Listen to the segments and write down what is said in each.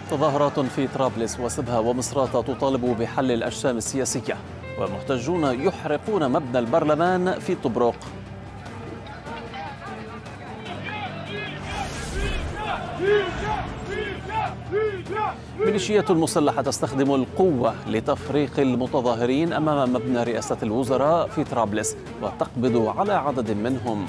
تظاهرات في طرابلس وسبها ومصراتة تطالب بحل الأجسام السياسية، ومحتجون يحرقون مبنى البرلمان في طبرق. ميليشيات مسلحة تستخدم القوة لتفريق المتظاهرين أمام مبنى رئاسة الوزراء في طرابلس وتقبض على عدد منهم.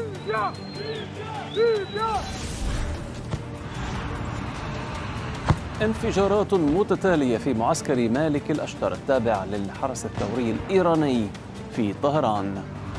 انفجارات متتالية في معسكر مالك الأشتر التابع للحرس الثوري الإيراني في طهران.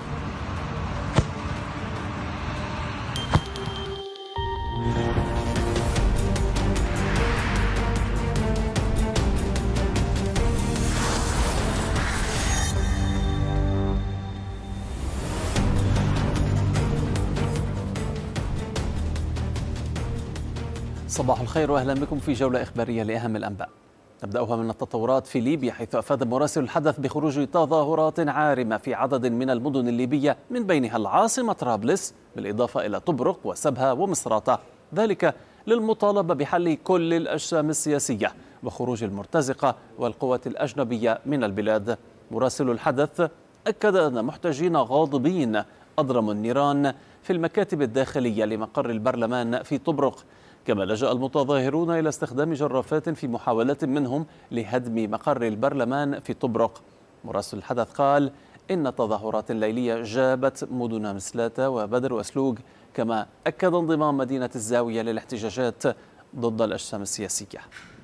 صباح الخير وأهلا بكم في جولة إخبارية لأهم الأنباء. نبدأها من التطورات في ليبيا، حيث أفاد مراسل الحدث بخروج تظاهرات عارمة في عدد من المدن الليبية من بينها العاصمة طرابلس، بالإضافة إلى طبرق وسبها ومصراتة، ذلك للمطالبة بحل كل الأجسام السياسية وخروج المرتزقة والقوات الأجنبية من البلاد. مراسل الحدث أكد أن محتجين غاضبين أضرموا النيران في المكاتب الداخلية لمقر البرلمان في طبرق، كما لجأ المتظاهرون إلى استخدام جرافات في محاولة منهم لهدم مقر البرلمان في طبرق. مراسل الحدث قال إن تظاهرات ليلية جابت مدن مسلاتة وبدر وأسلوق، كما أكد انضمام مدينة الزاوية للاحتجاجات ضد الأجسام السياسية.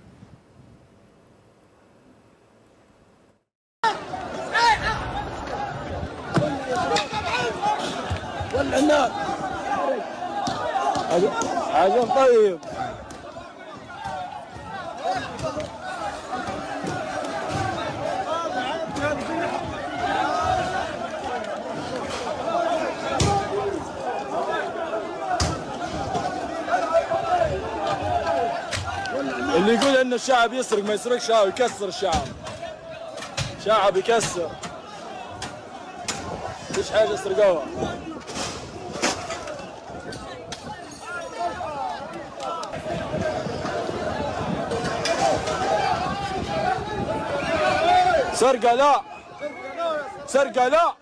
والعناد عجب طيب. اللي يقول ان الشعب يسرق ما يسرقش، شعب يكسر، شعب يكسر، مفيش حاجه يسرقوها. سرقة لا، سرقة لا.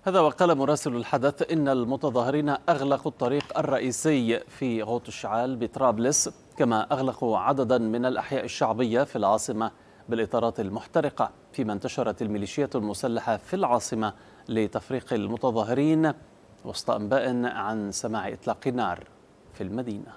هذا وقال مراسل الحدث إن المتظاهرين أغلقوا الطريق الرئيسي في غوط الشعال بطرابلس، كما أغلقوا عددا من الأحياء الشعبية في العاصمة بالإطارات المحترقة، فيما انتشرت الميليشيات المسلحة في العاصمة لتفريق المتظاهرين وسط أنباء عن سماع إطلاق النار في المدينة.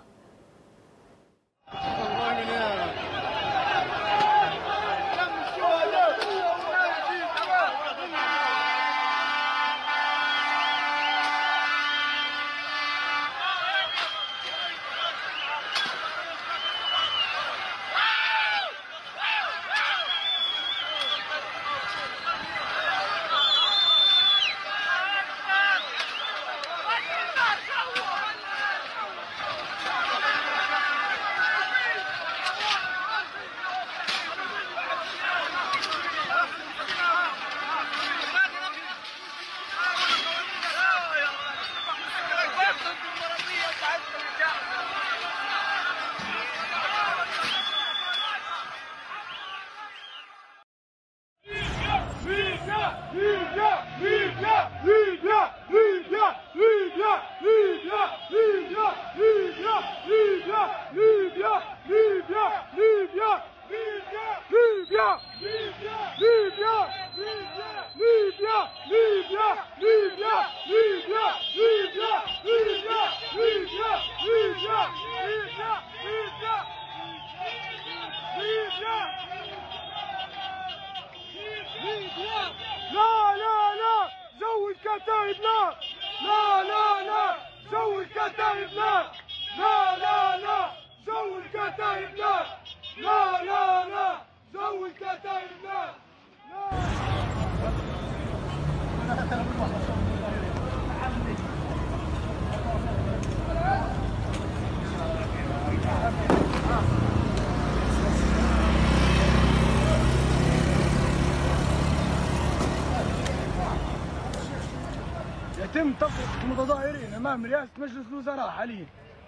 يتم تفرقة المتظاهرين أمام رئاسة مجلس الوزراء حاليا.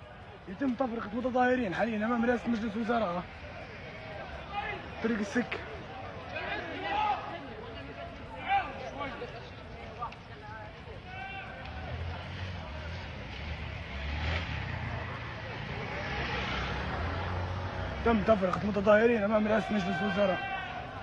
يتم تفرقة المتظاهرين حاليا أمام رئاسة مجلس الوزراء طريق السكة. تم تفرقة المتظاهرين أمام رئاسة مجلس الوزراء.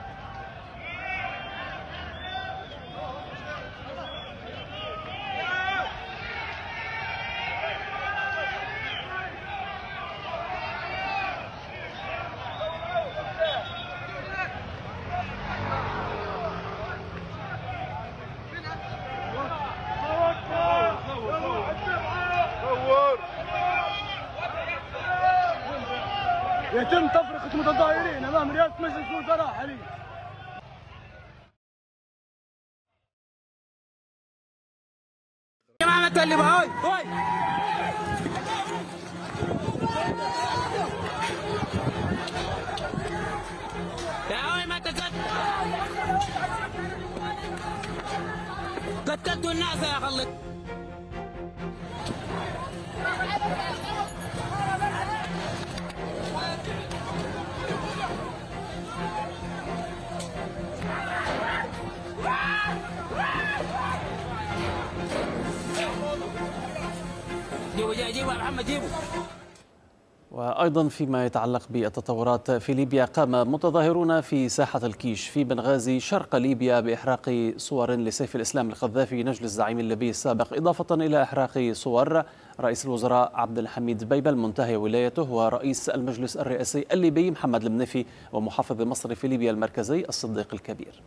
يتم تفرقة المتظاهرين أمام رئاسة مجلس الوزراء حاليا. جماعة تقلب هاي يا ما قتلتوا الناس يا خلت. وأيضا فيما يتعلق بالتطورات في ليبيا، قام متظاهرون في ساحة الكيش في بنغازي شرق ليبيا بإحراق صور لسيف الإسلام القذافي نجل الزعيم الليبي السابق، إضافة إلى إحراق صور رئيس الوزراء عبد الحميد دبيبة المنتهي ولايته ورئيس المجلس الرئاسي الليبي محمد المنيفي ومحافظ مصر في ليبيا المركزي الصديق الكبير.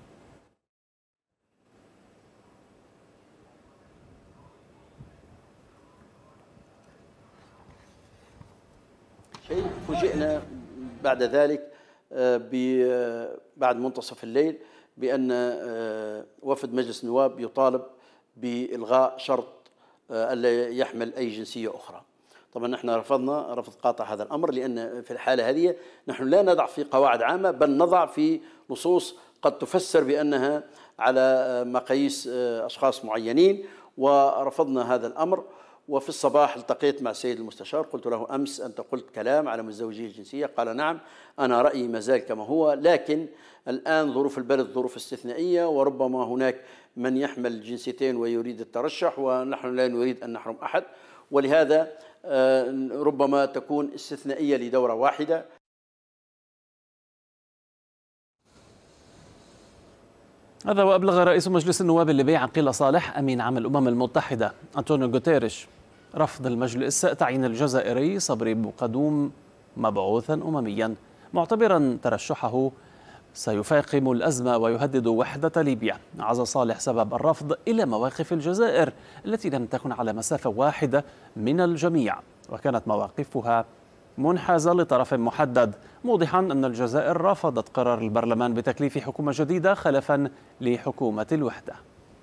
فوجئنا بعد ذلك بعد منتصف الليل بأن وفد مجلس النواب يطالب بإلغاء شرط ألا يحمل أي جنسية أخرى. طبعا نحن رفضنا رفض قاطع هذا الأمر، لأن في الحالة هذه نحن لا نضع في قواعد عامة، بل نضع في نصوص قد تفسر بأنها على مقاييس أشخاص معينين، ورفضنا هذا الأمر. وفي الصباح التقيت مع السيد المستشار، قلت له أمس أنت قلت كلام على مزدوجي الجنسية، قال نعم أنا رأيي ما زال كما هو، لكن الآن ظروف البلد ظروف استثنائية، وربما هناك من يحمل الجنسيتين ويريد الترشح، ونحن لا نريد أن نحرم أحد، ولهذا ربما تكون استثنائية لدورة واحدة. هذا وأبلغ رئيس مجلس النواب الليبي عقيل صالح أمين عام الأمم المتحدة أنطونيو غوتيريش رفض المجلس تعيين الجزائري صبري بوقدوم مبعوثا أمميا، معتبرا ترشحه سيفاقم الأزمة ويهدد وحدة ليبيا. عزى صالح سبب الرفض إلى مواقف الجزائر التي لم تكن على مسافة واحدة من الجميع، وكانت مواقفها منحازة لطرف محدد، موضحا أن الجزائر رفضت قرار البرلمان بتكليف حكومة جديدة خلفا لحكومة الوحدة.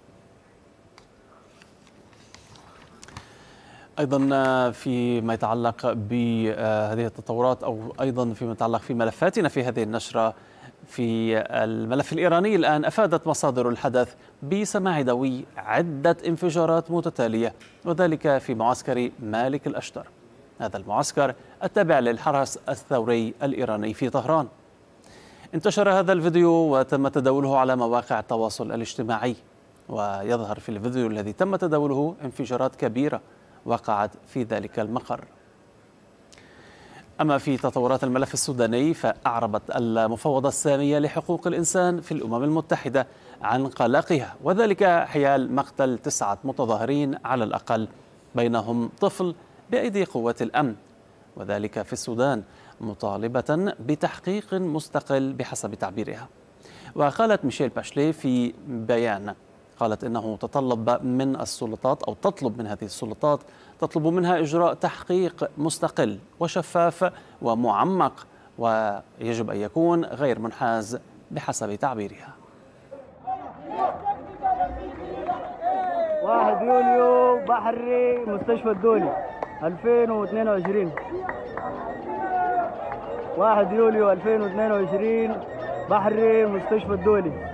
أيضا فيما يتعلق بهذه التطورات، أو أيضا فيما يتعلق في ملفاتنا في هذه النشرة، في الملف الإيراني الآن أفادت مصادر الحدث بسماع دوي عدة انفجارات متتالية، وذلك في معسكر مالك الأشتر، هذا المعسكر التابع للحرس الثوري الإيراني في طهران. انتشر هذا الفيديو وتم تداوله على مواقع التواصل الاجتماعي، ويظهر في الفيديو الذي تم تداوله انفجارات كبيرة وقعت في ذلك المقر. أما في تطورات الملف السوداني، فأعربت المفوضة السامية لحقوق الإنسان في الأمم المتحدة عن قلقها، وذلك حيال مقتل 9 متظاهرين على الأقل، بينهم طفل بأيدي قوات الأمن، وذلك في السودان، مطالبة بتحقيق مستقل بحسب تعبيرها. وقالت ميشيل باشلي في بيان، قالت إنه تطلب من السلطات، أو تطلب من هذه السلطات، تطلب منها إجراء تحقيق مستقل وشفاف ومعمق، ويجب أن يكون غير منحاز بحسب تعبيرها. 1 يوليو بحري مستشفى الدولي 2022. 1 يوليو 2022 بحري مستشفى الدولي.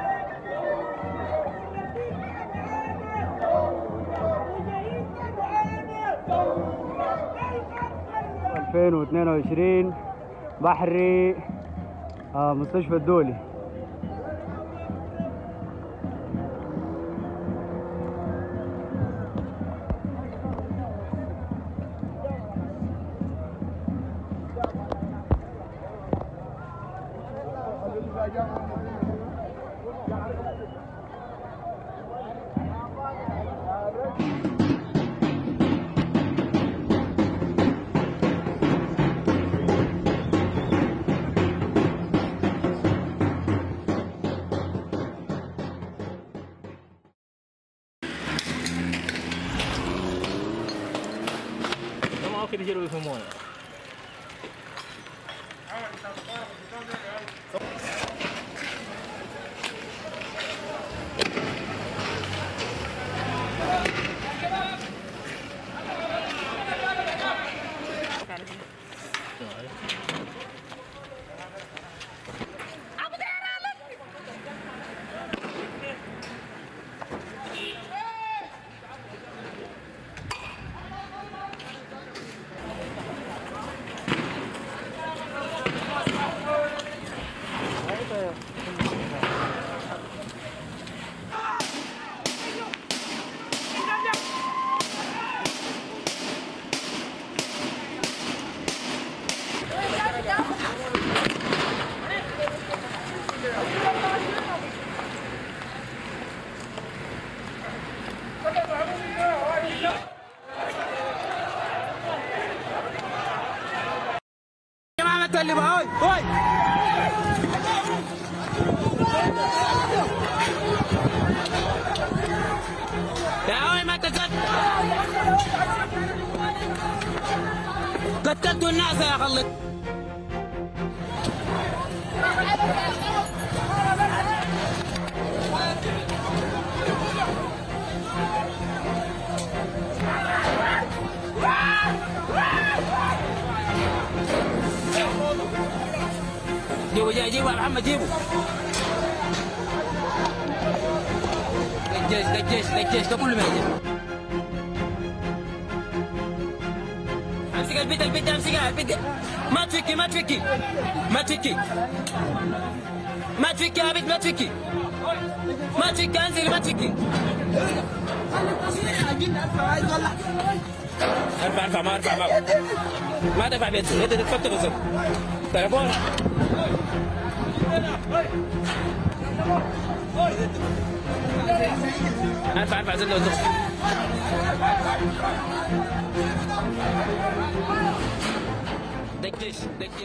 بحري مستشفى الدولي. que eles giram isso, mano. اللي معاي هاي يا ما قتلتوا الناس يا خلت جيبوا يا محمد جيبوا الجيش ده كله ما يجي البيت امسكها البيت. ما تفكي ما تفكي ما تفكي ما تفكي يا بنت ما تفكي ما تفكي انزلي ما تفكي. ارفع ما دفع بيت انت تتفتح بالظبط تليفون. ارفع زد وزد. دكش.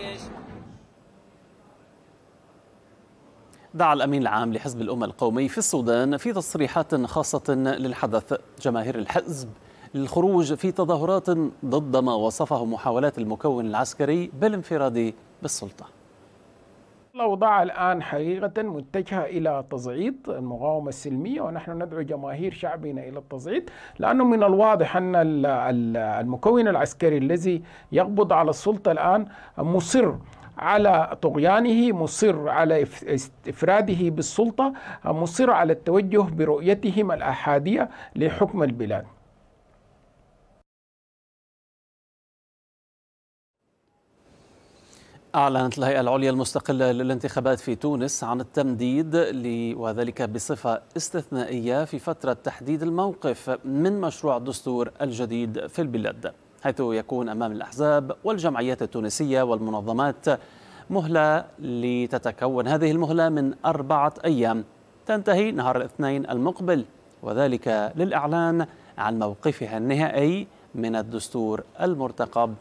دعا الأمين العام لحزب الأمة القومي في السودان في تصريحات خاصة للحدث جماهير الحزب للخروج في تظاهرات ضد ما وصفه محاولات المكون العسكري بالانفراد بالسلطة. الأوضاع الآن حقيقة متجهة إلى تصعيد المقاومة السلمية، ونحن ندعو جماهير شعبنا إلى التصعيد، لأنه من الواضح أن المكون العسكري الذي يقبض على السلطة الآن مصر على طغيانه، مصر على إفراده بالسلطة، مصر على التوجه برؤيتهم الأحادية لحكم البلاد. أعلنت الهيئة العليا المستقلة للانتخابات في تونس عن التمديد وذلك بصفة استثنائية في فترة تحديد الموقف من مشروع الدستور الجديد في البلاد، حيث يكون أمام الأحزاب والجمعيات التونسية والمنظمات مهلة لتتكون هذه المهلة من 4 أيام تنتهي نهار الاثنين المقبل، وذلك للإعلان عن موقفها النهائي من الدستور المرتقب.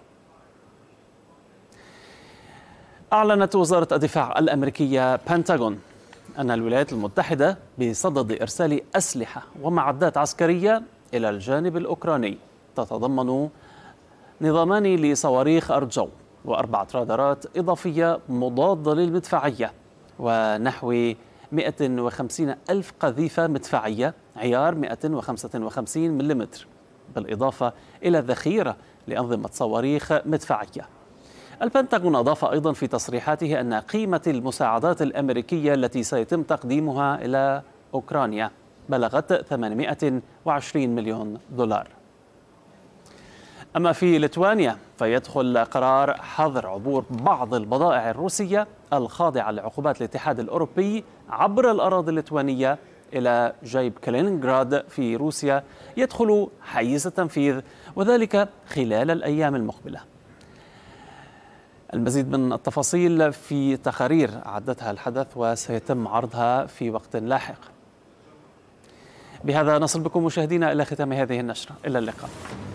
أعلنت وزارة الدفاع الأمريكية بنتاغون أن الولايات المتحدة بصدد إرسال أسلحة ومعدات عسكرية إلى الجانب الأوكراني تتضمن نظامان لصواريخ أرجو و4 رادارات إضافية مضادة للمدفعية ونحو 150 ألف قذيفة مدفعية عيار 255 ملم، بالإضافة إلى ذخيرة لأنظمة صواريخ مدفعية. البنتاغون أضاف أيضا في تصريحاته أن قيمة المساعدات الأمريكية التي سيتم تقديمها إلى أوكرانيا بلغت 820 مليون دولار. أما في ليتوانيا فيدخل قرار حظر عبور بعض البضائع الروسية الخاضعة لعقوبات الاتحاد الأوروبي عبر الأراضي الليتوانية إلى جيب كالينغراد في روسيا يدخل حيز التنفيذ، وذلك خلال الأيام المقبلة. المزيد من التفاصيل في تقارير عدتها الحدث وسيتم عرضها في وقت لاحق. بهذا نصل بكم مشاهدينا إلى ختام هذه النشرة، إلى اللقاء.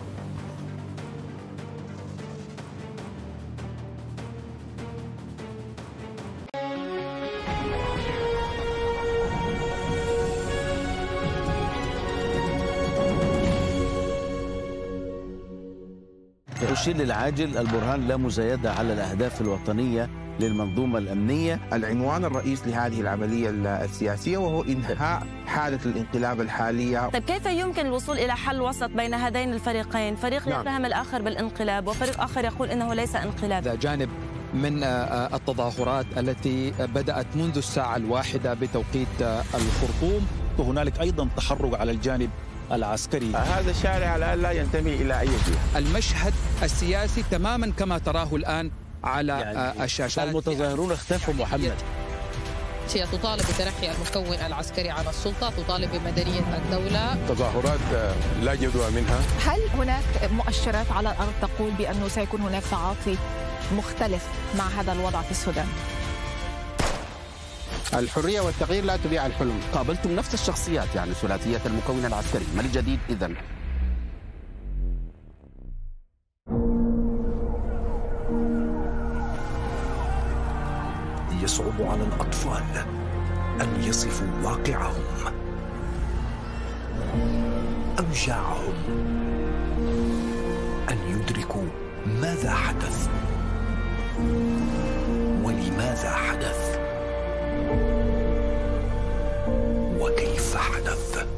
الشيء العاجل البرهان لا مزايدة على الأهداف الوطنية للمنظومة الأمنية. العنوان الرئيس لهذه العملية السياسية وهو إنهاء حالة الانقلاب الحالية. طيب كيف يمكن الوصول إلى حل وسط بين هذين الفريقين؟ فريق يتهم الآخر بالانقلاب وفريق آخر يقول إنه ليس انقلاب. هذا جانب من التظاهرات التي بدأت منذ الساعة 1 بتوقيت الخرطوم. وهنالك أيضا تحرك على الجانب العسكري. هذا الشارع على لا ينتمي إلى أي جهة. المشهد السياسي تماما كما تراه الآن على الشاشات. المتظاهرون اختفوا محمد. هي تطالب بترحي المكون العسكري عن السلطة، تطالب بمدنية الدولة. تظاهرات لا جدوى منها. هل هناك مؤشرات على الأرض تقول بأنه سيكون هناك تعاطي مختلف مع هذا الوضع في السودان؟ الحرية والتغيير لا تبيع الحلم. قابلتم نفس الشخصيات يعني ثلاثية المكون العسكري، ما الجديد إذن؟ يصعب على الأطفال أن يصفوا واقعهم، أوجاعهم، أن يدركوا ماذا حدث ولماذا حدث وكيف حدث.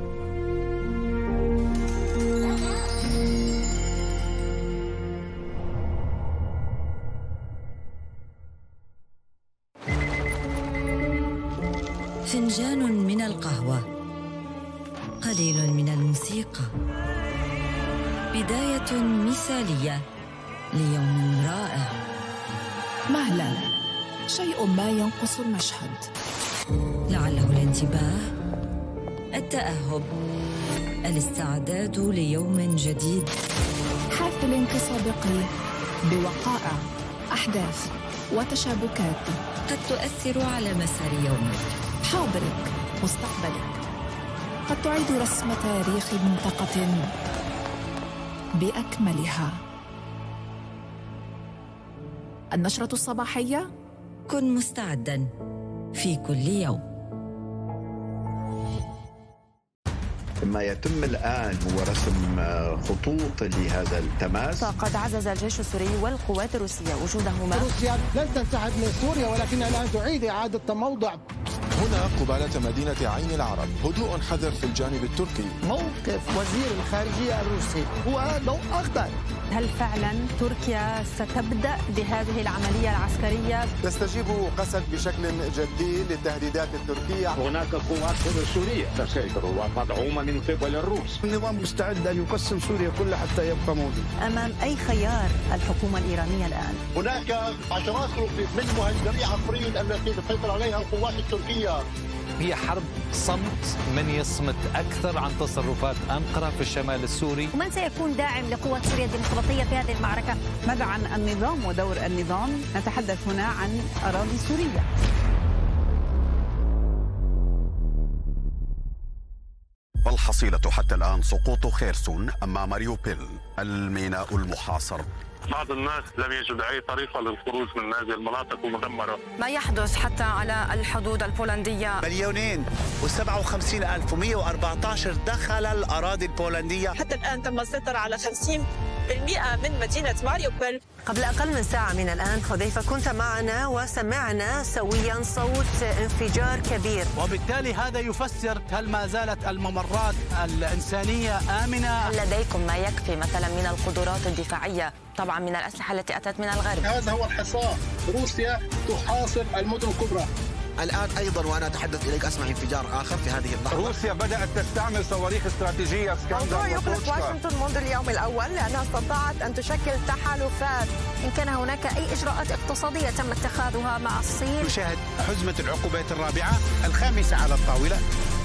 فنجان من القهوة، قليل من الموسيقى، بداية مثالية ليوم رائع. مهلا، شيء ما ينقص المشهد. لعله الانتباه، التأهب، الاستعداد ليوم جديد. حافل كسابقي بوقائع، أحداث وتشابكات قد تؤثر على مسار يومك، حاضرك، مستقبلك. قد تعيد رسم تاريخ منطقة بأكملها. النشرة الصباحية، كن مستعداً في كل يوم. ما يتم الآن هو رسم خطوط لهذا التماس. فقد عزز الجيش السوري والقوات الروسية وجودهما. روسيا لن تنسحب من سوريا، ولكنها الآن تعيد إعادة تموضع. هنا قبالة مدينة عين العرب هدوء حذر في الجانب التركي. موقف وزير الخارجية الروسي هو ضوء أخضر. هل فعلا تركيا ستبدأ بهذه العملية العسكرية؟ تستجيب قسد بشكل جدي للتهديدات التركية. هناك قوات سورية تسيطر ومدعومة من قبل الروس. النظام مستعد أن يقسم سوريا كلها حتى يبقى موجود. أمام أي خيار الحكومة الإيرانية الآن؟ هناك عشرات من مهجري عفرين التي تسيطر عليها القوات التركية. هي حرب صمت، من يصمت أكثر عن تصرفات أنقرة في الشمال السوري. ومن سيكون داعم لقوات سوريا الديمقراطية في هذه المعركة؟ ماذا عن النظام ودور النظام؟ نتحدث هنا عن أراضي سورية. والحصيلة حتى الآن سقوط خيرسون أمام ماريوبيل الميناء المحاصر. بعض الناس لم يجد أي طريقة للخروج من هذه المناطق المدمرة. ما يحدث حتى على الحدود البولندية. 2,057,114 دخل الأراضي البولندية. حتى الآن تم السيطرة على 50% من مدينة ماريوبيل. قبل أقل من ساعة من الآن حذيفة كنت معنا وسمعنا سويا صوت انفجار كبير، وبالتالي هذا يفسر هل ما زالت الممرات الإنسانية آمنة؟ لديكم ما يكفي مثلا من القدرات الدفاعية، طبعا من الأسلحة التي أتت من الغرب؟ هذا هو الحصار. روسيا تحاصر المدن الكبرى. الآن أيضا وأنا أتحدث إليك أسمع انفجار آخر في هذه اللحظة. روسيا بدأت تستعمل صواريخ استراتيجية اسكندر. موضوع يقلق واشنطن منذ اليوم الأول لأنها استطاعت أن تشكل تحالفات. إن كان هناك أي إجراءات اقتصادية تم اتخاذها مع الصين. نشاهد حزمة العقوبات الرابعة الخامسة على الطاولة.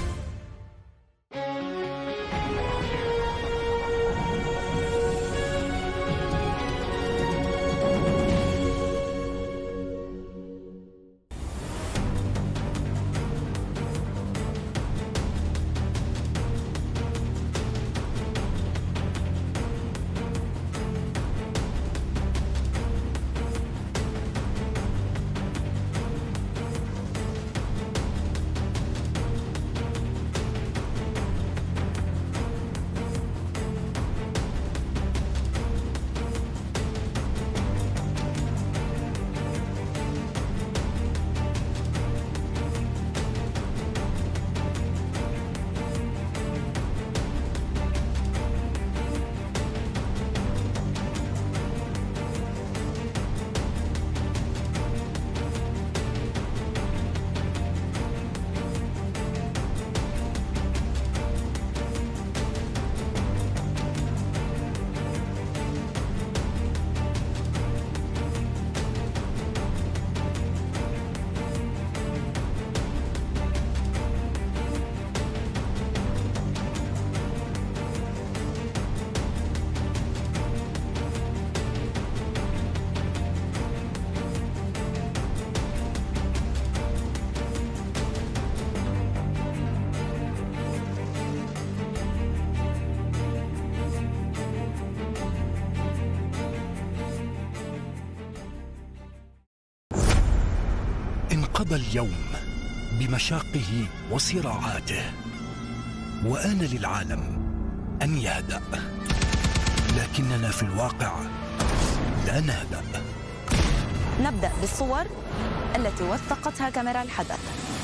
انقضى اليوم بمشاقه وصراعاته، وآن للعالم أن يهدأ، لكننا في الواقع لا نهدأ. نبدأ بالصور التي وثقتها كاميرا الحدث.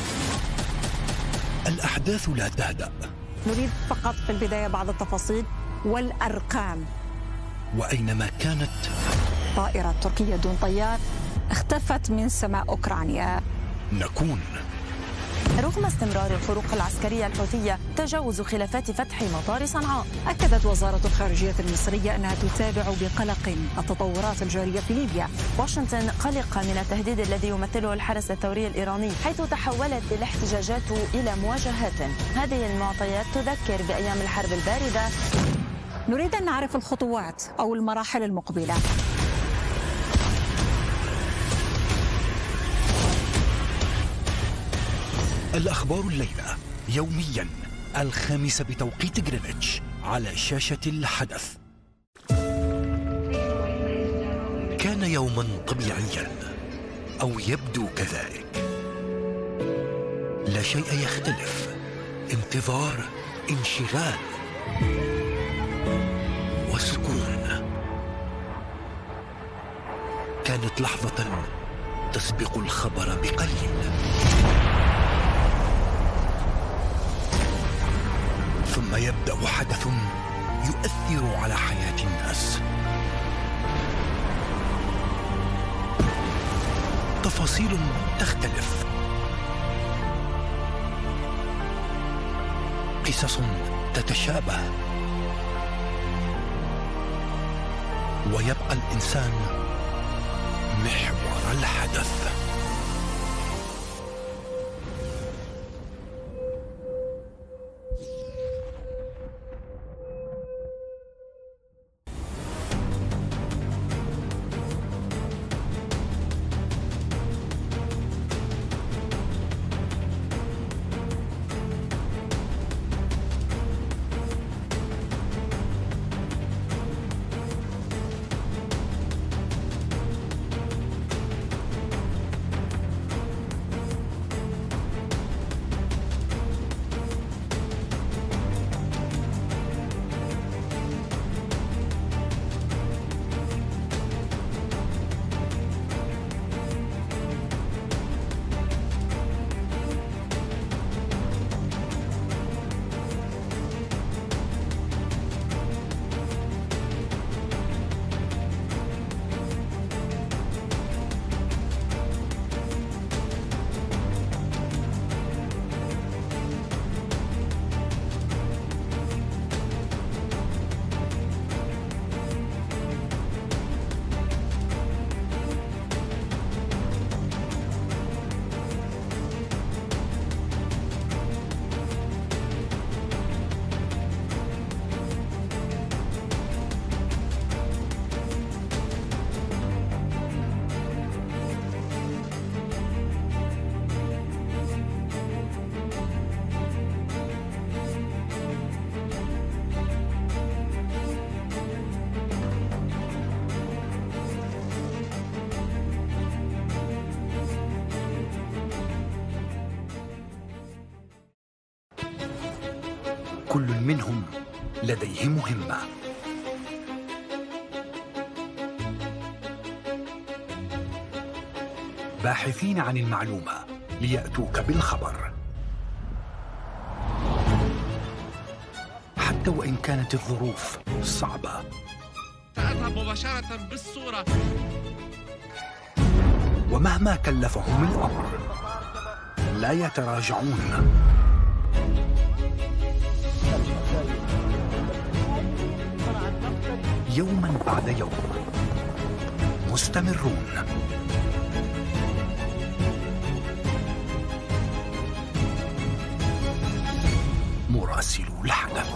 الأحداث لا تهدأ. نريد فقط في البداية بعض التفاصيل والأرقام. وأينما كانت طائرة تركية دون طيار اختفت من سماء أوكرانيا. نكون رغم استمرار الحروق العسكرية الحوثية تجاوز خلافات فتح مطار صنعاء. أكدت وزارة الخارجية المصرية أنها تتابع بقلق التطورات الجارية في ليبيا. واشنطن قلقة من التهديد الذي يمثله الحرس الثوري الإيراني، حيث تحولت الاحتجاجات إلى مواجهات. هذه المعطيات تذكر بأيام الحرب الباردة. نريد أن نعرف الخطوات أو المراحل المقبلة. الأخبار الليلة يوميا 5 بتوقيت غرينتش على شاشة الحدث. كان يوما طبيعيا أو يبدو كذلك، لا شيء يختلف، انتظار، انشغال وسكون. كانت لحظة تسبق الخبر بقليل، ثم يبدأ حدث يؤثر على حياة الناس. تفاصيل تختلف، قصص تتشابه، ويبقى الإنسان محور الحدث. كل منهم لديه مهمة. باحثين عن المعلومة ليأتوك بالخبر، حتى وإن كانت الظروف صعبة. سأذهب مباشرة بالصورة. ومهما كلفهم الأمر لا يتراجعون. يوما بعد يوم مستمرون. مراسلو الحدث.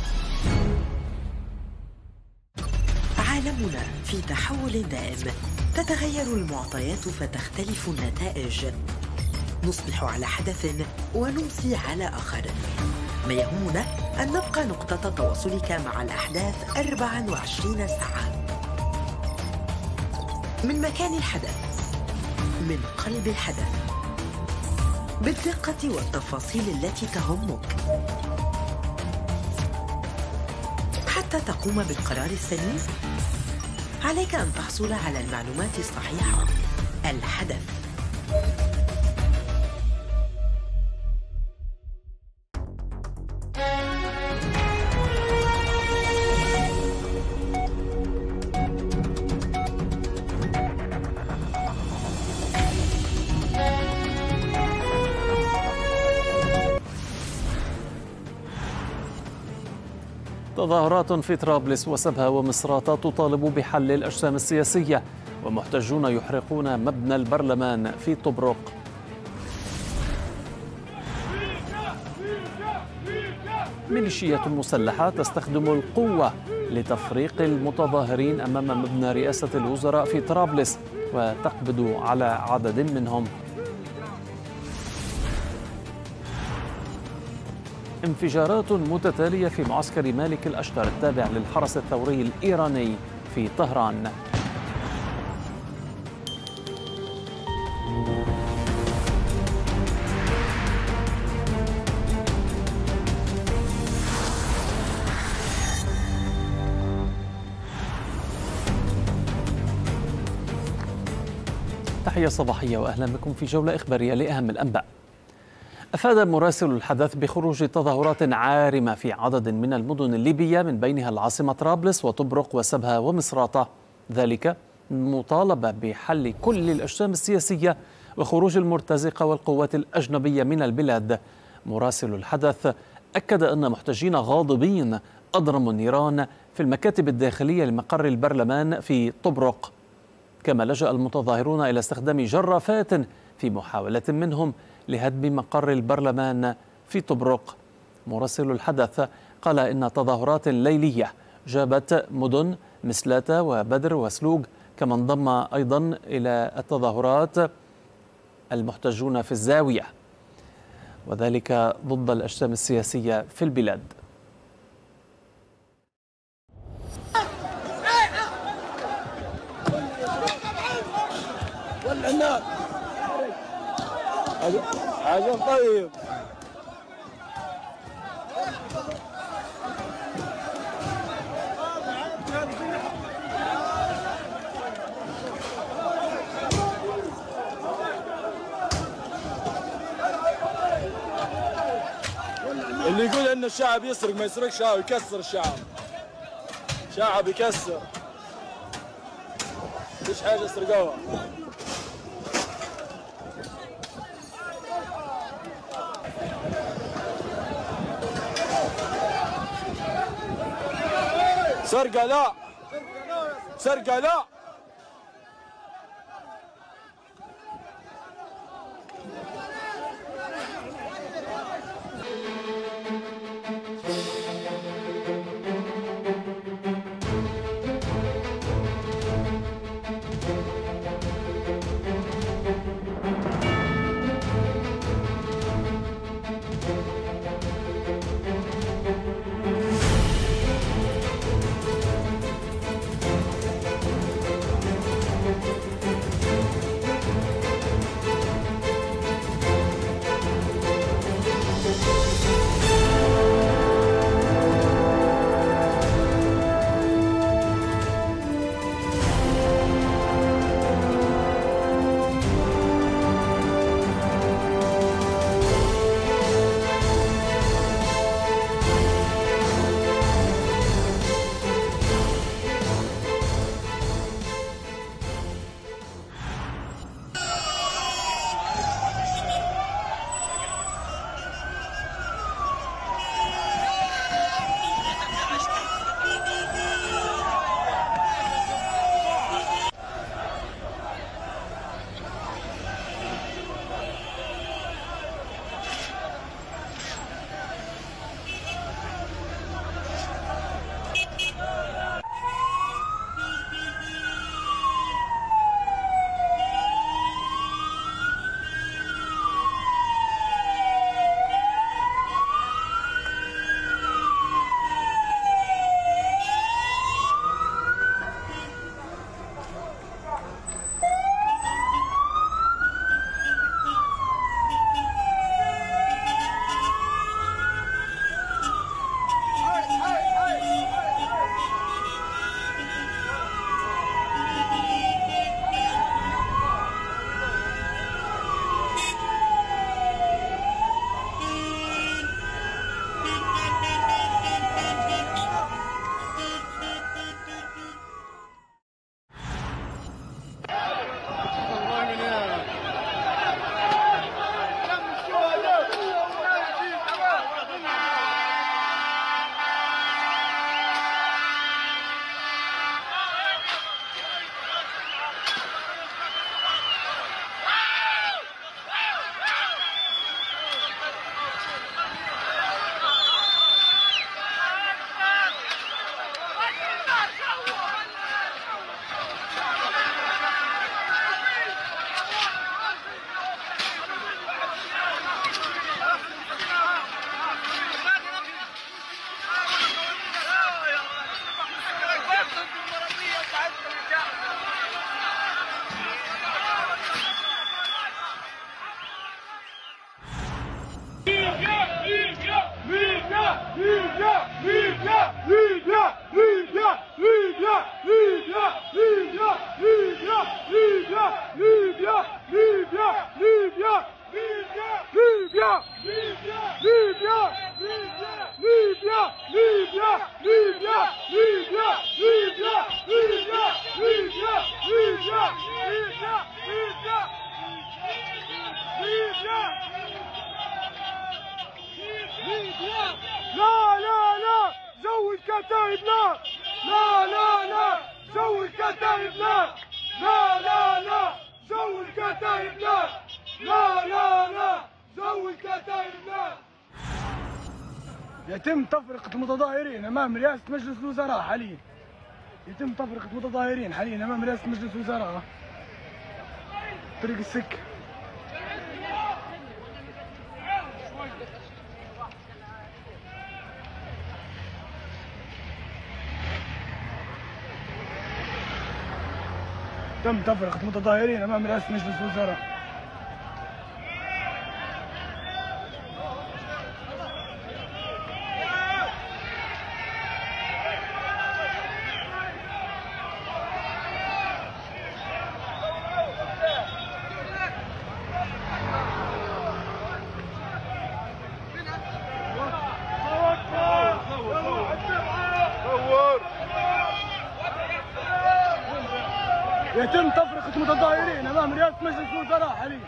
عالمنا في تحول دائم، تتغير المعطيات فتختلف النتائج. نصبح على حدث ونمسي على آخر. ما يهمنا أن نبقى نقطة تواصلك مع الأحداث 24 ساعة، من مكان الحدث، من قلب الحدث، بالدقة والتفاصيل التي تهمك، حتى تقوم بالقرار السليم. عليك أن تحصل على المعلومات الصحيحة. الحدث. تظاهرات في طرابلس وسبها ومصراتة تطالب بحل الأجسام السياسية، ومحتجون يحرقون مبنى البرلمان في طبرق. ميليشيات مسلحة تستخدم القوة لتفريق المتظاهرين أمام مبنى رئاسة الوزراء في طرابلس وتقبض على عدد منهم. انفجارات متتالية في معسكر مالك الأشتر التابع للحرس الثوري الإيراني في طهران. تحية صباحية وأهلا بكم في جولة إخبارية لأهم الأنباء. أفاد مراسل الحدث بخروج تظاهرات عارمة في عدد من المدن الليبية من بينها العاصمة طرابلس وطبرق وسبها ومصراتة، ذلك مطالبة بحل كل الأجسام السياسية وخروج المرتزقة والقوات الأجنبية من البلاد. مراسل الحدث أكد أن محتجين غاضبين أضرموا النيران في المكاتب الداخلية لمقر البرلمان في طبرق، كما لجأ المتظاهرون إلى استخدام جرافات في محاولة منهم لهدم مقر البرلمان في طبرق. مراسل الحدث قال إن تظاهرات ليلية جابت مدن مسلاتة وبدر وسلوج، كما انضم أيضا إلى التظاهرات المحتجون في الزاوية، وذلك ضد الأجسام السياسية في البلاد. عجب طيب. اللي يقول ان الشعب يسرق ما يسرقش، شعب يكسر، الشعب شعب يكسر، مفيش حاجه يسرقوها. سرقة لا، سرقة لا. لا لا لا جو الكتائب لا لا لا لا جو الكتائب لا لا لا لا جو الكتائب لا لا لا لا جو الكتائب لا. يتم تفرقة المتظاهرين أمام رئاسة مجلس الوزراء حاليا. يتم تفرقة المتظاهرين حاليا أمام رئاسة مجلس الوزراء طريق السكة. تم تفرقة المتظاهرين أمام رئاسة مجلس الوزراء. يتم تفرقة المتظاهرين أمام رئاسة مجلس الوزراء حاليا.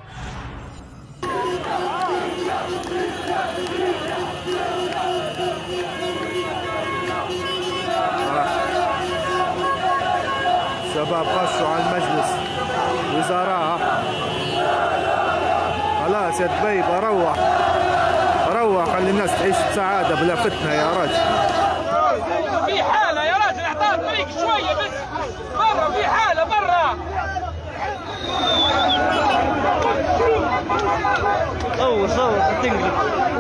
شباب خشوا على المجلس وزراء. خلاص يا دبيب روح خلي الناس تعيش بسعادة بلا فتنة يا رجل. في حالة يا راجل اعطاه الطريق شوية بس برا في حالة برا. صور تنقلب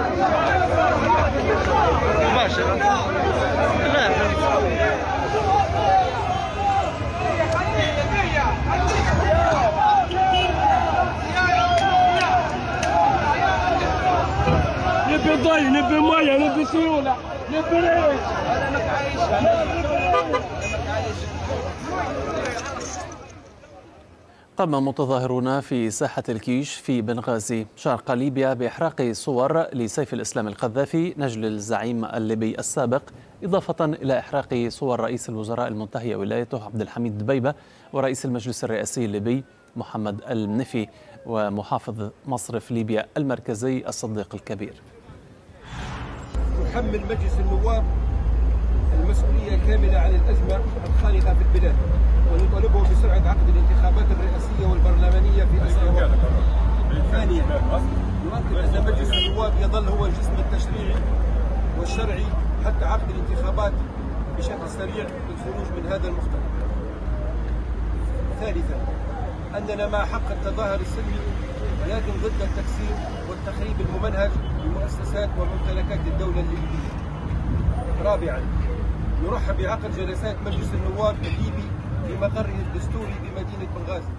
مباشرة. لا نبي ضي نبي مية نبي سيولة نبي ريش. قام متظاهرون في ساحة الكيش في بنغازي شرق ليبيا بإحراق صور لسيف الإسلام القذافي نجل الزعيم الليبي السابق، إضافة إلى إحراق صور رئيس الوزراء المنتهي ولايته عبد الحميد دبيبة ورئيس المجلس الرئاسي الليبي محمد المنفي ومحافظ مصرف ليبيا المركزي الصديق الكبير. يحمل مجلس النواب المسؤولية كاملة عن الأزمة الخانقة في البلاد، ونطالبه بسرعة عقد الانتخابات الرئاسية والبرلمانية في أسرع وقت. ثانيا، نؤكد أن مجلس النواب يظل هو الجسم التشريعي والشرعي حتى عقد الانتخابات بشكل سريع للخروج من هذا المختلف. ثالثا، أننا مع حق التظاهر السلمي ولكن ضد التكسير والتخريب الممنهج لمؤسسات وممتلكات الدولة الليبية. رابعا، نرحب بعقد جلسات مجلس النواب الليبي في مقره الدستوري بمدينة بنغازي.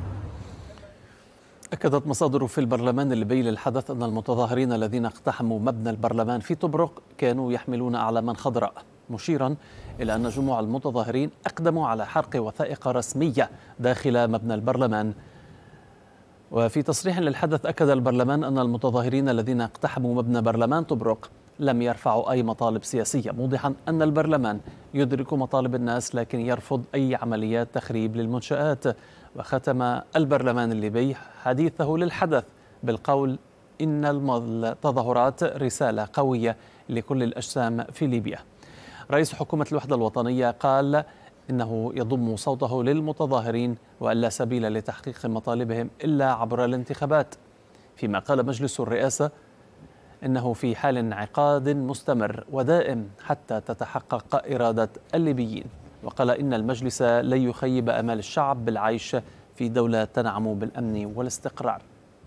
أكدت مصادر في البرلمان الليبي للحدث أن المتظاهرين الذين اقتحموا مبنى البرلمان في طبرق كانوا يحملون أعلاما خضراء، مشيرا إلى أن جموع المتظاهرين أقدموا على حرق وثائق رسمية داخل مبنى البرلمان. وفي تصريح للحدث أكد البرلمان أن المتظاهرين الذين اقتحموا مبنى برلمان طبرق لم يرفعوا أي مطالب سياسية، موضحا أن البرلمان يدرك مطالب الناس لكن يرفض أي عمليات تخريب للمنشآت. وختم البرلمان الليبي حديثه للحدث بالقول إن التظاهرات رسالة قوية لكل الأجسام في ليبيا. رئيس حكومة الوحدة الوطنية قال إنه يضم صوته للمتظاهرين وأن لا سبيل لتحقيق مطالبهم إلا عبر الانتخابات، فيما قال مجلس الرئاسة إنه في حال انعقاد مستمر ودائم حتى تتحقق إرادة الليبيين، وقال إن المجلس لن يخيب آمال الشعب بالعيش في دولة تنعم بالأمن والاستقرار.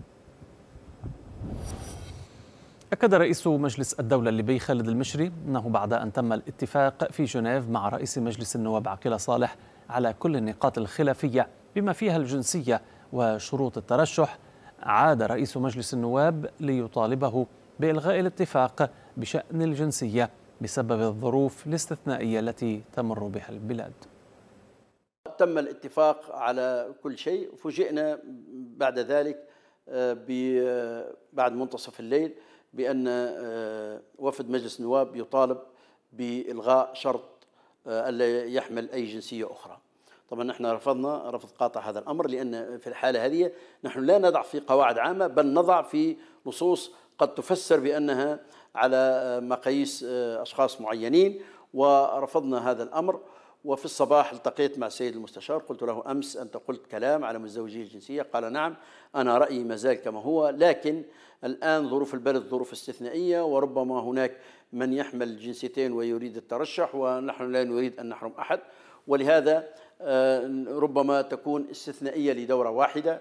أكد رئيس مجلس الدولة الليبي خالد المشري أنه بعد أن تم الاتفاق في جنيف مع رئيس مجلس النواب عقيل صالح على كل النقاط الخلافية بما فيها الجنسية وشروط الترشح، عاد رئيس مجلس النواب ليطالبه بإلغاء الاتفاق بشأن الجنسية بسبب الظروف الاستثنائية التي تمر بها البلاد. تم الاتفاق على كل شيء، فوجئنا بعد ذلك بعد منتصف الليل بأن وفد مجلس النواب يطالب بإلغاء شرط ألا يحمل أي جنسية أخرى. طبعا نحن رفضنا رفض قاطع هذا الأمر، لأن في الحالة هذه نحن لا نضع في قواعد عامة، بل نضع في نصوص قد تفسر بأنها على مقاييس أشخاص معينين، ورفضنا هذا الأمر. وفي الصباح التقيت مع السيد المستشار، قلت له أمس أنت قلت كلام على مزدوجية الجنسية، قال نعم أنا رأيي ما زال كما هو، لكن الآن ظروف البلد ظروف استثنائية، وربما هناك من يحمل الجنسيتين ويريد الترشح، ونحن لا نريد أن نحرم أحد، ولهذا ربما تكون استثنائية لدورة واحدة.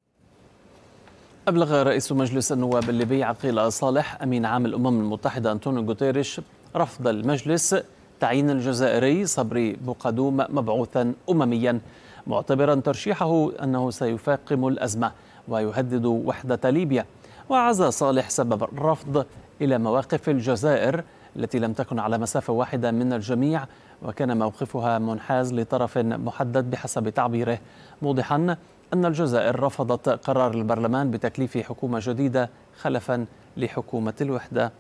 أبلغ رئيس مجلس النواب الليبي عقيل صالح أمين عام الأمم المتحدة أنطونيو غوتيريش رفض المجلس تعيين الجزائري صبري بوقدوم مبعوثا أمميا، معتبرا ترشيحه أنه سيفاقم الأزمة ويهدد وحدة ليبيا. وعزى صالح سبب الرفض إلى مواقف الجزائر التي لم تكن على مسافة واحدة من الجميع، وكان موقفها منحاز لطرف محدد بحسب تعبيره، موضحا أن الجزائر رفضت قرار البرلمان بتكليف حكومة جديدة خلفا لحكومة الوحدة.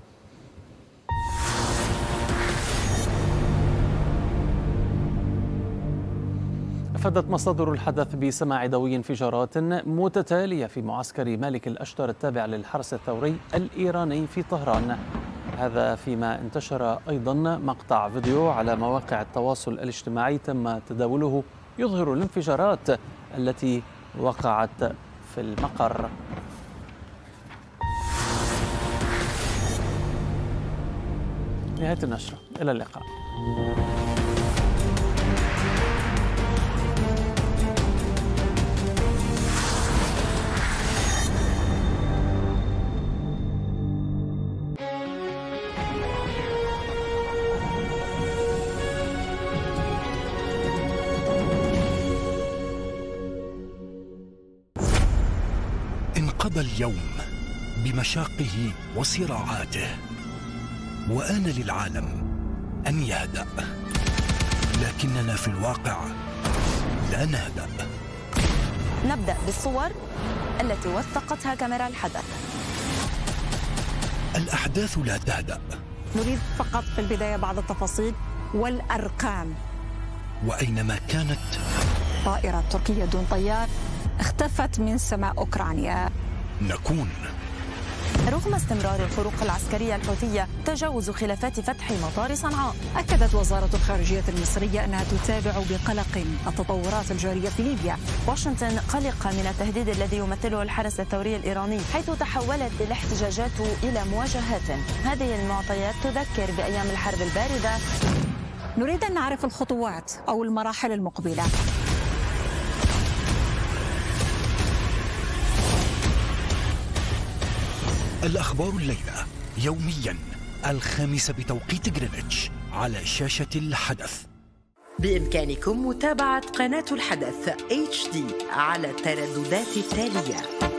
أفادت مصادر الحدث بسماع دوي انفجارات متتالية في معسكر مالك الأشتر التابع للحرس الثوري الإيراني في طهران. هذا فيما انتشر أيضا مقطع فيديو على مواقع التواصل الاجتماعي تم تداوله يظهر الانفجارات التي وقعت في المقر. نهاية النشرة، إلى اللقاء. انقضى اليوم بمشاقه وصراعاته، وآن للعالم أن يهدأ، لكننا في الواقع لا نهدأ. نبدأ بالصور التي وثقتها كاميرا الحدث. الأحداث لا تهدأ. نريد فقط في البداية بعض التفاصيل والأرقام. وأينما كانت طائرة تركية دون طيار اختفت من سماء أوكرانيا. نكون. رغم استمرار الخروق العسكرية الحوثية تجاوز خلافات فتح مطار صنعاء، أكدت وزارة الخارجية المصرية أنها تتابع بقلق التطورات الجارية في ليبيا. واشنطن قلقة من التهديد الذي يمثله الحرس الثوري الإيراني، حيث تحولت الاحتجاجات إلى مواجهات. هذه المعطيات تذكر بأيام الحرب الباردة. نريد أن نعرف الخطوات أو المراحل المقبلة. الأخبار الليلة يوميا 5 بتوقيت غرينتش على شاشة الحدث. بإمكانكم متابعة قناة الحدث HD على الترددات التالية: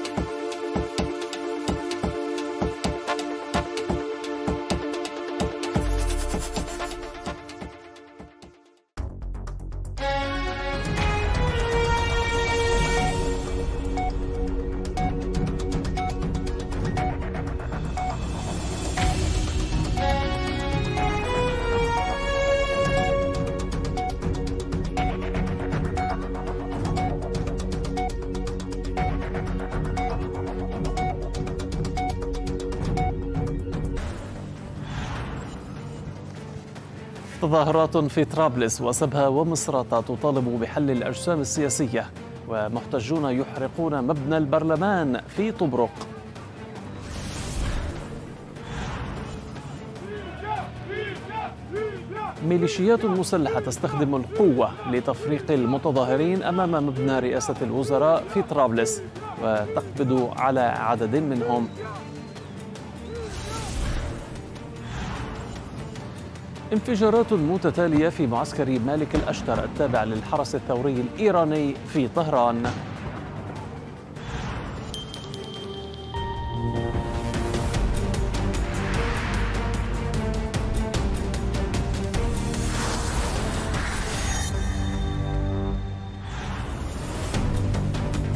تظاهرات في طرابلس وسبها ومصراتة تطالب بحل الأجسام السياسية، ومحتجون يحرقون مبنى البرلمان في طبرق. ميليشيات مسلحة تستخدم القوة لتفريق المتظاهرين أمام مبنى رئاسة الوزراء في طرابلس وتقبض على عدد منهم. انفجارات متتالية في معسكر مالك الأشتر التابع للحرس الثوري الإيراني في طهران.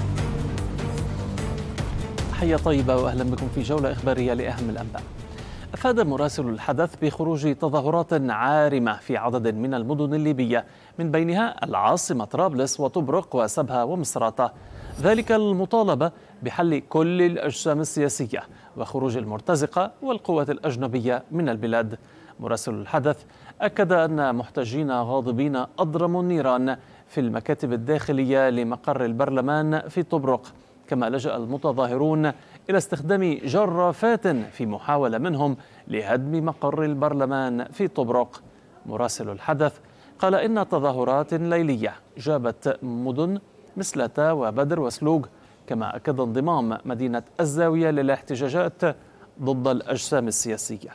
تحية طيبة وأهلا بكم في جولة إخبارية لأهم الأنباء. أفاد مراسل الحدث بخروج تظاهرات عارمة في عدد من المدن الليبية من بينها العاصمة طرابلس وطبرق وسبها ومصراتة، ذلك المطالبة بحل كل الأجسام السياسية وخروج المرتزقة والقوات الأجنبية من البلاد. مراسل الحدث أكد أن محتجين غاضبين أضرموا النيران في المكاتب الداخلية لمقر البرلمان في طبرق، كما لجأ المتظاهرون إلى استخدام جرافات في محاولة منهم لهدم مقر البرلمان في طبرق. مراسل الحدث قال إن تظاهرات ليلية جابت مدن مسلة وبدر وسلوق، كما أكد انضمام مدينة الزاوية للاحتجاجات ضد الأجسام السياسية.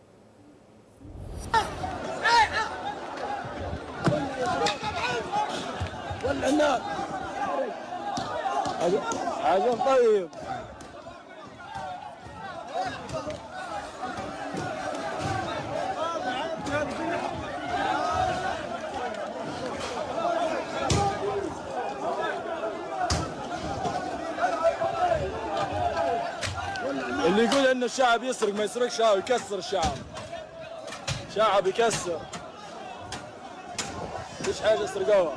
عجب طيب. اللي يقول ان الشعب يسرق ما يسرقش، يكسر الشعب. شعب يكسر، مفيش حاجه يسرقوها.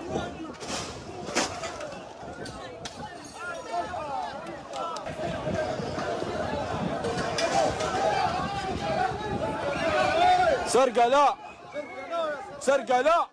سرقة لا، سرقة لا.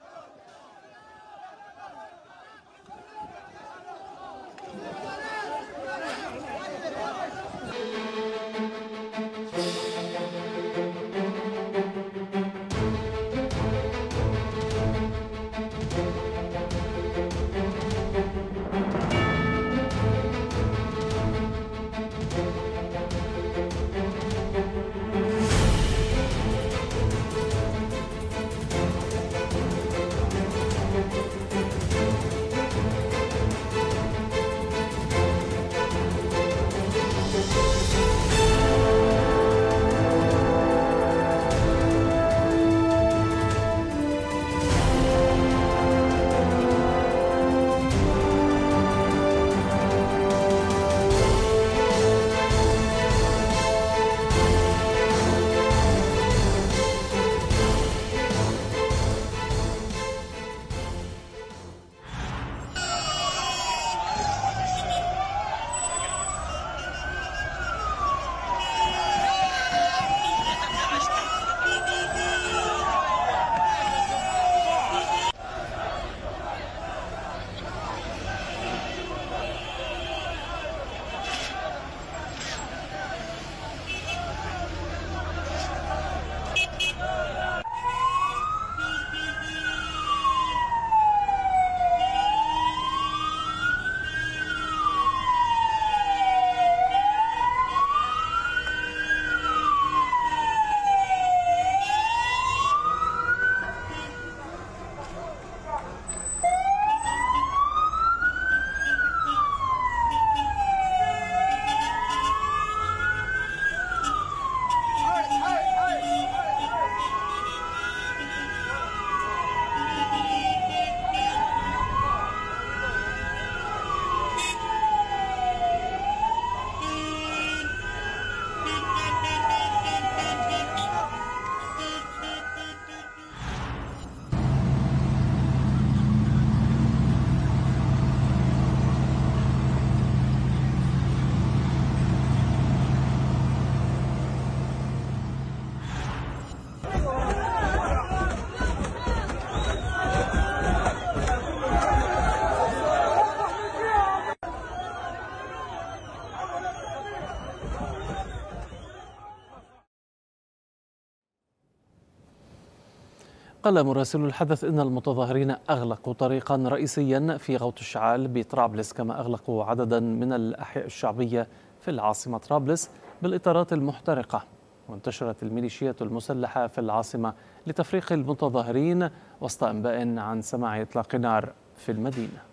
قال مراسل الحدث إن المتظاهرين أغلقوا طريقا رئيسيا في غوط الشعال بطرابلس، كما أغلقوا عددا من الأحياء الشعبية في العاصمة طرابلس بالإطارات المحترقة. وانتشرت الميليشيات المسلحة في العاصمة لتفريق المتظاهرين وسط أنباء عن سماع إطلاق نار في المدينة.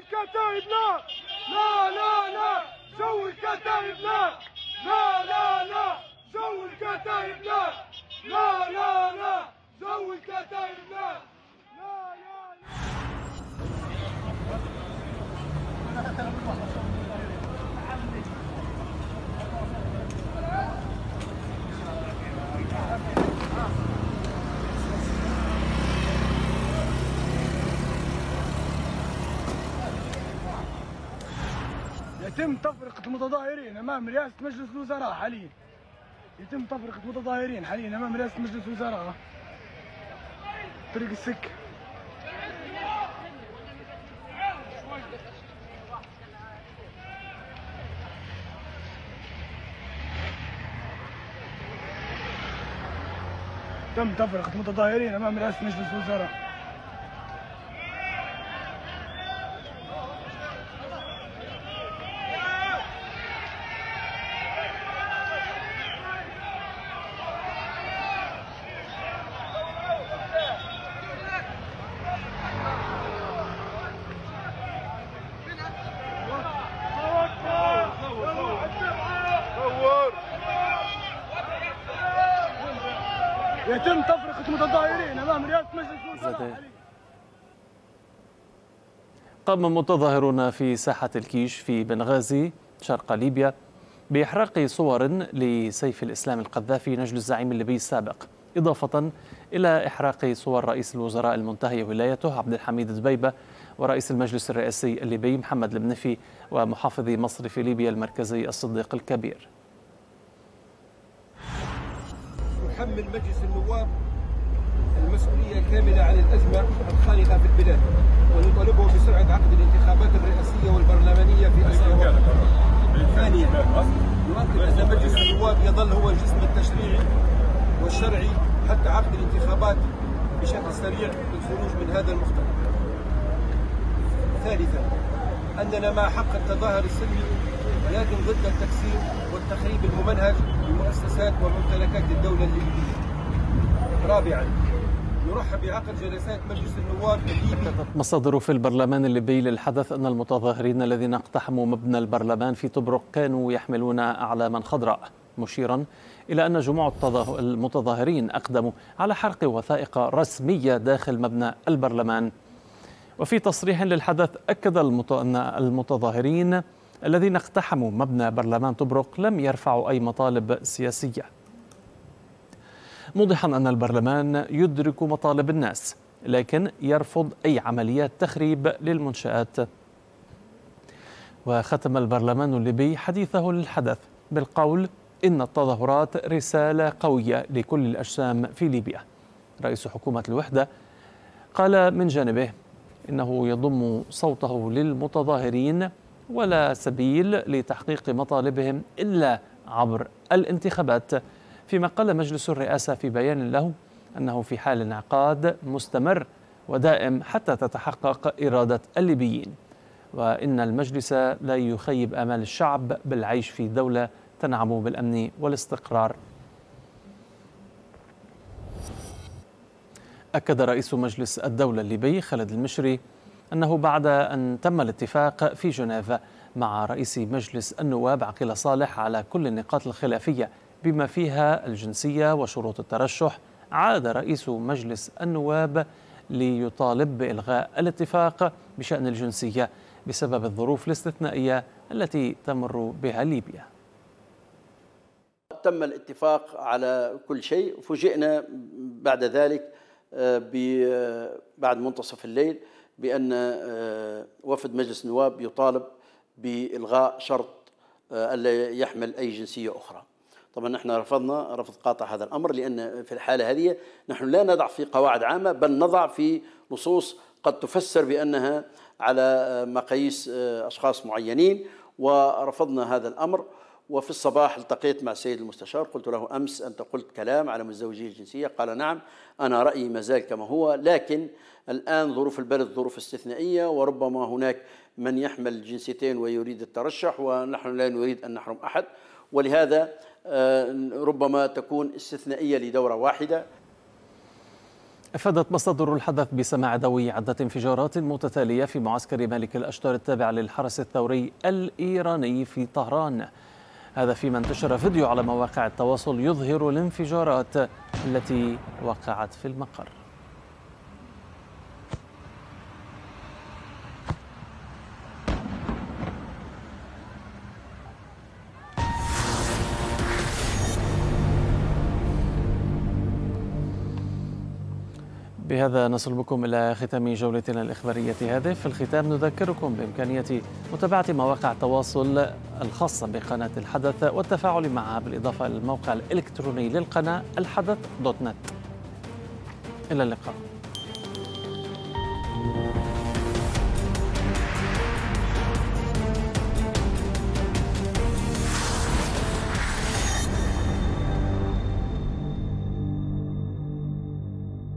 الكتائب لا لا لا لا جو الكتائب لا لا لا لا جو الكتائب لا لا لا لا جو الكتائب لا لا يتم تفرقة المتظاهرين أمام رئاسة مجلس الوزراء حاليا. يتم تفرقة المتظاهرين حاليا أمام رئاسة مجلس الوزراء طريق السكة. تم تفرقة المتظاهرين أمام رئاسة مجلس الوزراء. يتم تفرقة المتظاهرين أمام رئاسة مجلس الوزراء. قام متظاهرون في ساحة الكيش في بنغازي شرق ليبيا بإحراق صور لسيف الإسلام القذافي نجل الزعيم الليبي السابق، إضافة إلى إحراق صور رئيس الوزراء المنتهي ولايته عبد الحميد دبيبة ورئيس المجلس الرئاسي الليبي محمد المنفي ومحافظ مصرف ليبيا المركزي الصديق الكبير. يحمل مجلس النواب المسؤولية كاملة عن الأزمة الخانقة في البلاد، ونطالبه بسرعة عقد الانتخابات الرئاسية والبرلمانية في أسرع وقت. ثانيا، نؤكد أن مجلس النواب يظل هو الجسم التشريعي والشرعي حتى عقد الانتخابات بشكل سريع للخروج من هذا المختلف. ثالثا، أننا مع حق التظاهر السلمي ولكن ضد التكسير والتخريب الممنهج لمؤسسات وممتلكات الدولة الليبية. رابعا، نرحب بعقد جلسات مجلس النواب الليبي. أكدت مصادر في البرلمان الليبي للحدث أن المتظاهرين الذين اقتحموا مبنى البرلمان في طبرق كانوا يحملون أعلاما خضراء، مشيرا إلى أن جموع المتظاهرين أقدموا على حرق وثائق رسمية داخل مبنى البرلمان. وفي تصريح للحدث أكد أن المتظاهرين الذين اقتحموا مبنى برلمان طبرق لم يرفعوا أي مطالب سياسية، موضحا أن البرلمان يدرك مطالب الناس لكن يرفض أي عمليات تخريب للمنشآت. وختم البرلمان الليبي حديثه للحدث بالقول إن التظاهرات رسالة قوية لكل الأجسام في ليبيا. رئيس حكومة الوحدة قال من جانبه إنه يضم صوته للمتظاهرين ولا سبيل لتحقيق مطالبهم إلا عبر الانتخابات، فيما قال مجلس الرئاسة في بيان له أنه في حال انعقاد مستمر ودائم حتى تتحقق إرادة الليبيين، وإن المجلس لا يخيب آمال الشعب بالعيش في دولة تنعم بالأمن والاستقرار. أكد رئيس مجلس الدولة الليبي خالد المشري أنه بعد أن تم الاتفاق في جنيف مع رئيس مجلس النواب عقيل صالح على كل النقاط الخلافية بما فيها الجنسية وشروط الترشح، عاد رئيس مجلس النواب ليطالب بإلغاء الاتفاق بشأن الجنسية بسبب الظروف الاستثنائية التي تمر بها ليبيا. تم الاتفاق على كل شيء، فوجئنا بعد ذلك بعد منتصف الليل بأن وفد مجلس النواب يطالب بإلغاء شرط ألا يحمل أي جنسية أخرى. طبعا نحن رفضنا رفض قاطع هذا الأمر، لأن في الحالة هذه نحن لا نضع في قواعد عامة، بل نضع في نصوص قد تفسر بأنها على مقاييس أشخاص معينين، ورفضنا هذا الأمر. وفي الصباح التقيت مع السيد المستشار، قلت له أمس أنت قلت كلام على مزدوجية الجنسية، قال نعم أنا رأيي ما زال كما هو، لكن الآن ظروف البلد ظروف استثنائية، وربما هناك من يحمل جنسيتين ويريد الترشح، ونحن لا نريد أن نحرم أحد، ولهذا ربما تكون استثنائية لدورة واحدة. أفادت مصادر الحدث بسماع دوي عدة انفجارات متتالية في معسكر مالك الأشتار التابع للحرس الثوري الإيراني في طهران. هذا فيما انتشر فيديو على مواقع التواصل يظهر الانفجارات التي وقعت في المقر. بهذا نصل بكم إلى ختام جولتنا الإخبارية هذه. في الختام نذكركم بإمكانية متابعة مواقع التواصل الخاصة بقناة الحدث والتفاعل معها بالإضافة إلى الموقع الإلكتروني للقناة الحدث.net. إلى اللقاء.